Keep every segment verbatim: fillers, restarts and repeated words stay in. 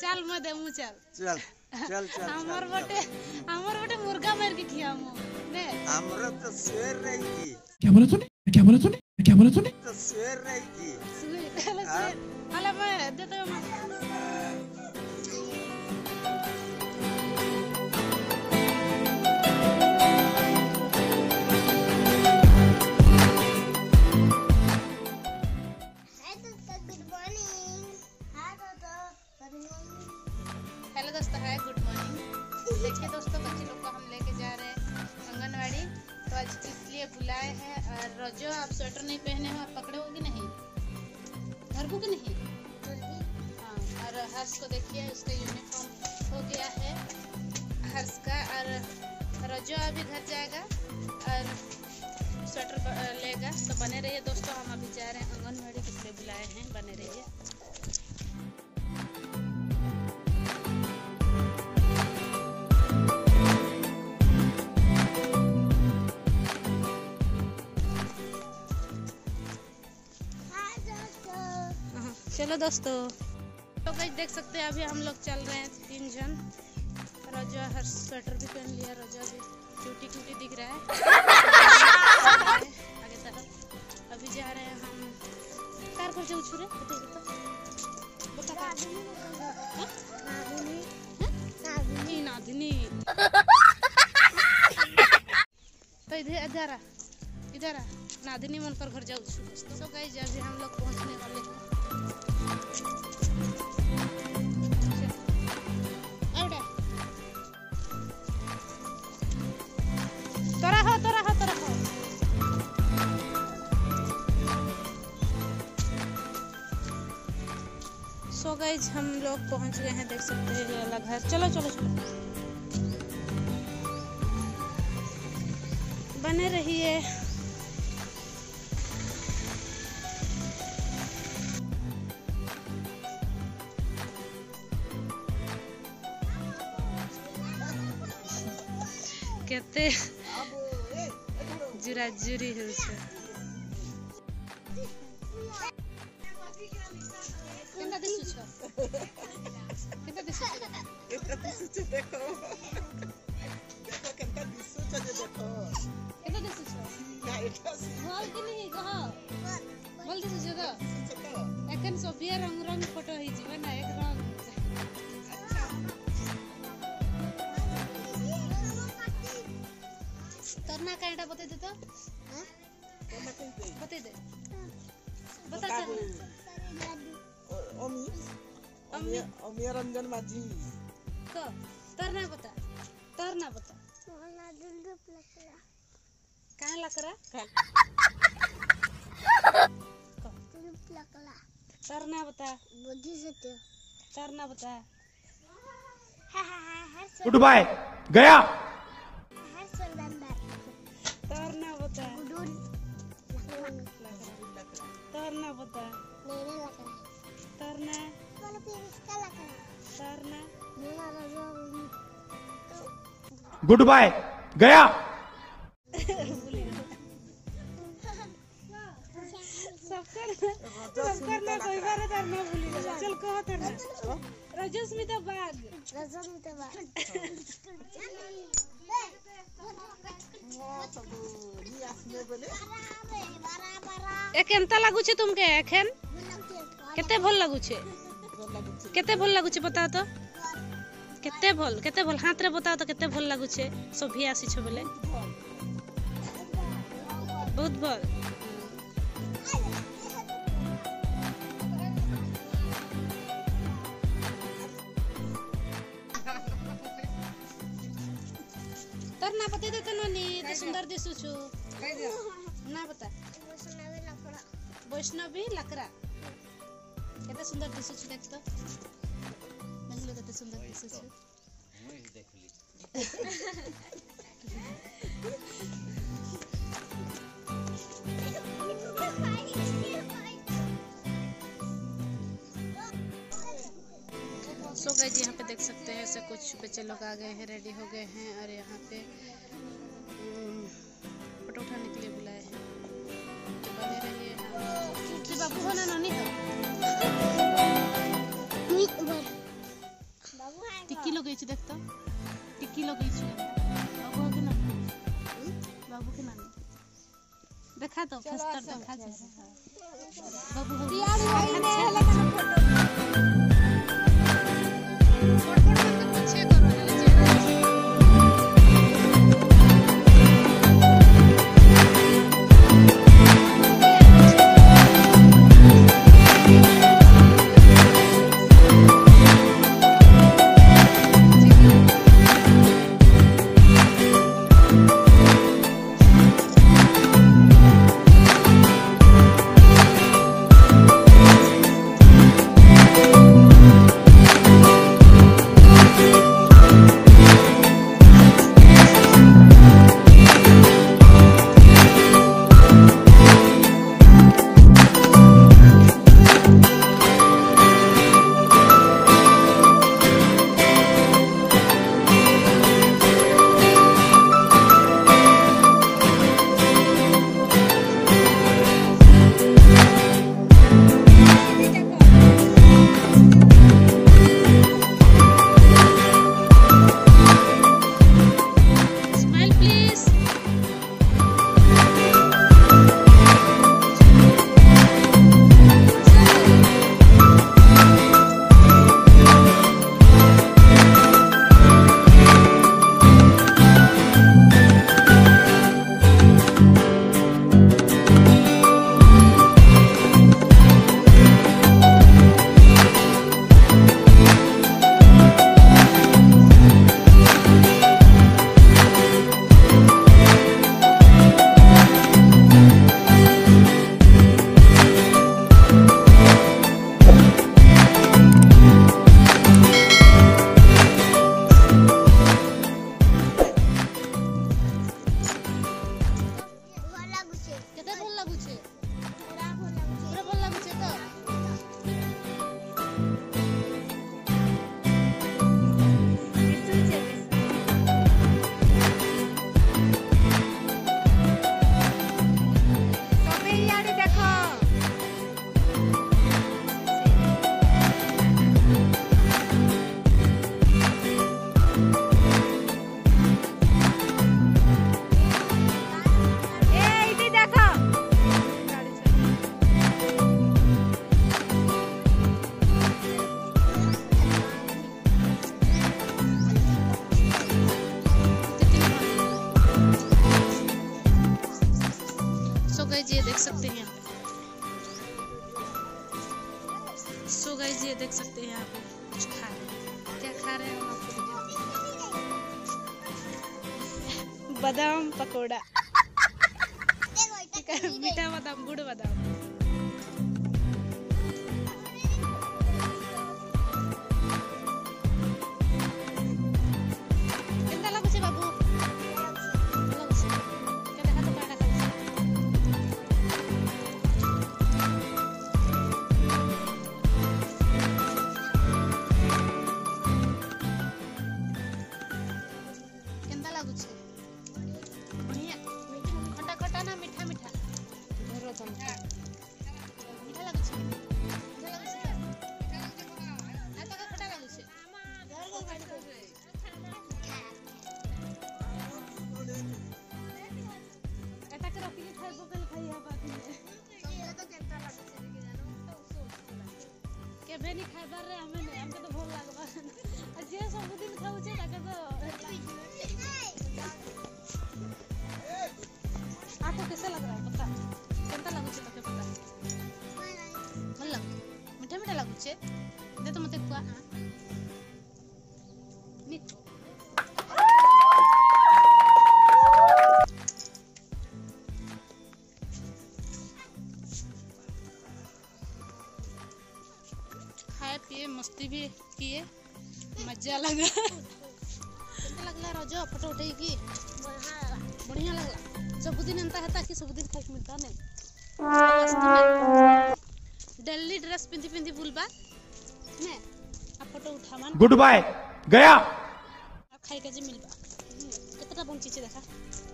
चल मैं देमु चल चल चल चल हमर बटे हमर बटे मुर्गा मार के खियामु ने हमरा तो शेर रहेगी। क्या बोला तूने क्या बोला तूने क्या बोला तूने तो शेर रहेगी। शेर शेर हला मैं दे दो हेलो दोस्तों है गुड मॉर्निंग। देखिए दोस्तों बच्चे लोग को हम लेके जा रहे हैं आंगनवाड़ी, तो आज इसलिए बुलाए हैं। और रोजो आप स्वेटर नहीं पहने हो, आप पकड़े हो कि नहीं, घर को कि नहीं? हाँ, और हर्ष को देखिए उसका यूनिफॉर्म हो गया है हर्ष का। और रोजो अभी घर जाएगा और स्वेटर लेगा, तो बने रहिए दोस्तों। हम अभी जा रहे हैं आंगनवाड़ी, इसलिए बुलाए हैं, बने रहिए। चलो दोस्तों, तो गाइस देख सकते हैं अभी हम लोग चल रहे हैं तीन जन। रोजा हर स्वेटर भी पहन लिया, रोजा भी क्यूटी क्यूटी दिख रहा है आगे तरफ। अभी जा रहे हैं हम कार पर जाऊ छुरे तो बता नादिनी नादिनी नादिनी तो इधर इधर आ इधर आ नादिनी मन पर घर जाऊ छु। तो गाइस अभी हम लोग पहुंचने वाले हैं। तोरा हो तोरा हो तोरा हो सो गाइज हम लोग पहुंच गए हैं, देख सकते हैं ये अलग घर। चलो चलो चलो बने रहिए। केते जुरा जुरी हो छ केना दिसु छ केना दिसु छ केना दिसु छ देखो देखो केना दिसु छ जे देखो केना दिसु छ का एटा बोल कि नहीं कह बोल दिसु छ तो एखन सोफिया रंग रंग फोटो ही जीवे ना एक रंग। तरना कांटा बता दे तो हां बता दे बता तरना ओमी ओमी ओमी रंजन माझी को तरना बता तरना बता कहां लकड़ा तरना बता बुद्धि से तरना बता। गुड बाय गया तरना बता तरना बता तरना तरना गुड बाय गया सबकर सबकर ना कोई बार तरना भूली गया। चल कहो तरना रजस्मिता बाग रजस्मिता बाग ए केनता लागु छे तुमके एखन केते भल लागु छे केते भल लागु छे बता तो केते भल केते भल हाथ रे बता तो केते भल लागु छे। सभी आसी छ बोले बहुत भल। तरना पते दे तो ननी तो सुंदर दिसु छु ना बता वैष्णवी लकड़ा वैष्णवी लकड़ा केते सुंदर दिसु छु देख तो देखलो केते सुंदर दिसु छु मुई देखली। सो गाइस यहाँ पे देख सकते हैं ऐसे कुछ बच्चे लोग आ गए हैं, रेडी हो गए हैं और यहाँ पे फोटो उठाने के लिए बुलाए हैं। तो बने रहिए। बाबू होना नहीं लगेछि देख तो टिकी लगेछि बाबू के ना बाबू के ना देखा तो खस्तर देखा छै बाबू तियारी होई ने हला का फोटो फोटो तो पीछे करो हले ये देख सकते हैं यहाँ पे सो गाइस ये देख सकते हैं यहाँ पे कुछ खा रहे हैं क्या खा रहे हैं हम आपको दिखाते हैं बादाम पकोड़ा मीठा बादाम गुड़ बादाम खटा खटा ना मीठा मीठा मीठा लागुछ मीठा लागुछ आ तो खटा लागुछ एटा के रखी खाइ बकल खाइ हा बाकी ये तो केता लागुछ के जानो के बेनी खाइबार रे हमें ने हमके तो भल लागबा आ जे सब दिन खाउ छे ताके तो आपको कैसा लग रहा है पता केंता लागु छे तके पता भल लग मीठा मीठा लागु छे दे तो मते खुआ हां निक खाए पिए मस्ती भी किए मजा लगा केंता लगला रजो फोटो उठाई की बढ़िया लगला सबुदिन एंता हेता कि सबुदिन खाइक मिलता नहीं दिल्ली ड्रेस पिंधि पिंधि बुलबा ने आ फोटो उठामान गुड बाय गया आ खाइ के जे मिलबा केतटा बंची छे देखा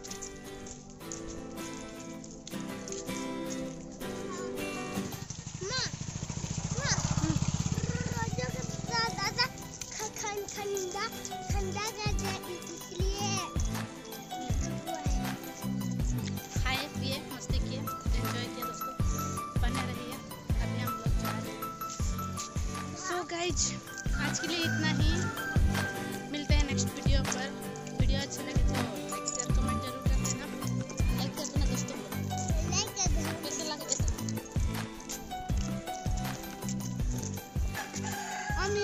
मां मां रजो के दादा खान खानिंदा आज के लिए इतना ही, मिलते हैं नेक्स्ट वीडियो पर। वीडियो अच्छा लगे तो लाइक शेयर कमेंट जरूर कर देना। लाइक कर देना दोस्तों, लाइक कर देना, कैसे लगे कैसे अम्मी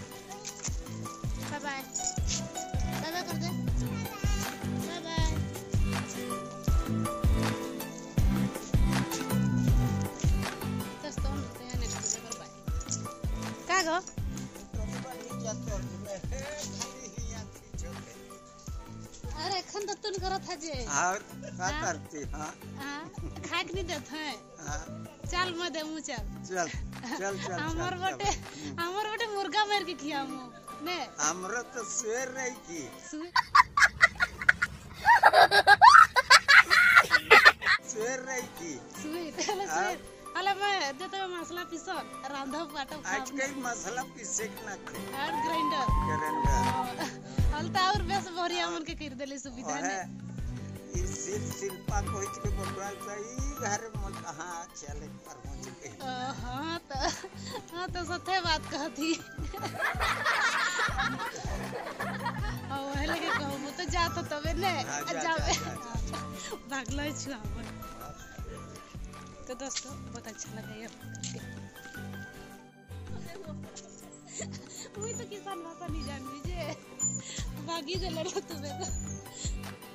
बाय बाय बाय बाय कर दे, बाय बाय। दोस्तों मिलते हैं नेक्स्ट वीडियो पर, बाय। का गो अरे एखन तो तुन करत है जे और क्या करती? हाँ हां खाए के नहीं देत है। हाँ चल मैं दे मुँह चल चल चल चल हमर बटे हमर बटे मुर्गा मार के खिया मु ने हमरो तो शेर रही की सु- शेर रही की स्वीट हले स्वीट हले मैं देते मसाला पीसन रांधा पाटो आज कई मसाला पीसे के ना थे और ग्राइंडर ग्राइंडर हलता और बेस बढ़िया मन के कर देले सुविधा ने है इस सिल शिल्पा कोई के बकवाल सही घर में कहां चले पर पहुंच गई। हां तो हां तो सत्य बात कहती ओ हले के कहू तो जात तबे ने हाँ, जा, जावे जा, जा, भागलो छु हमर। तो दोस्तों बहुत अच्छा लगा ये करके। मुझे तो किसान भाषा नहीं जान लीजिए बागी से लड़ो तुम्हें तो